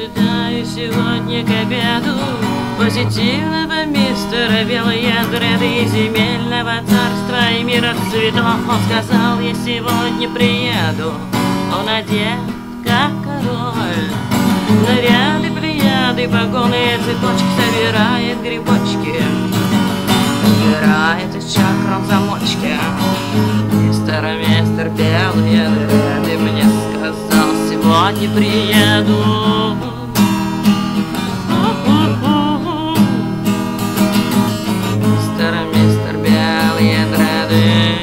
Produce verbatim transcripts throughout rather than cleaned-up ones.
Ожидаю сегодня к обеду позитивного мистера белые дреды земельного царства и мира цветов. Он сказал, я сегодня приеду, он одет как король. Наряды, плеяды, погоны, цепочки, собирает грибочки, собирает из чакрам замочки. Мистер, мистер белые дреды мне сказал, сегодня приеду. Мистер, мистер белые дреды.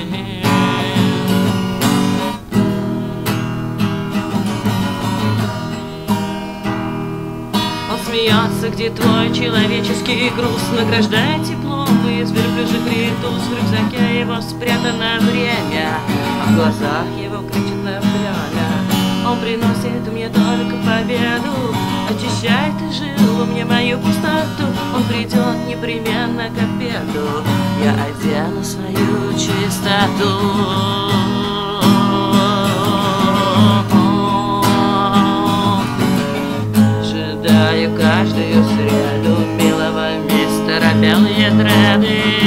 Он смеется, где твой человеческий груз, награждает теплом из верблюжьих ритус. В рюкзаке его спрятано время, а в глазах его кричит на пляля. Он приносит мне только победу, очищает и жилу мне мою пустоту. Он придет непременно к обеду, я одену свою чистоту. Ожидаю каждую среду белого мистера белые дреды.